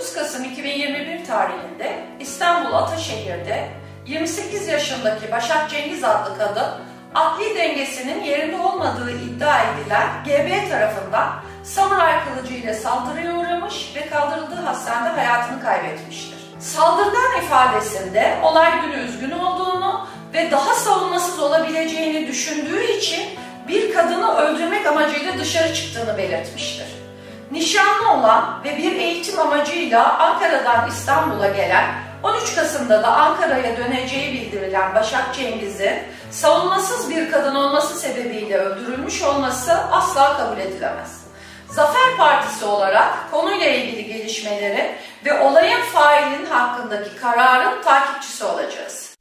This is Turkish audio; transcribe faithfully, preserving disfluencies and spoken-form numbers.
dokuz Kasım iki bin yirmi bir tarihinde İstanbul Ataşehir'de yirmi sekiz yaşındaki Başak Cengiz adlı kadın akli dengesinin yerinde olmadığı iddia edilen G B tarafından samuray kılıcı ile saldırıya uğramış ve kaldırıldığı hastanede hayatını kaybetmiştir. Saldırgan ifadesinde olay günü üzgün olduğunu ve daha savunmasız olabileceğini düşündüğü için bir kadını öldürmek amacıyla dışarı çıktığını belirtmiştir. Nişanlı olan ve bir eğitim amacıyla Ankara'dan İstanbul'a gelen, on üç Kasım'da da Ankara'ya döneceği bildirilen Başak Cengiz'in savunmasız bir kadın olması sebebiyle öldürülmüş olması asla kabul edilemez. Zafer Partisi olarak konuyla ilgili gelişmeleri ve olayın failinin hakkındaki kararın takipçisi olacağız.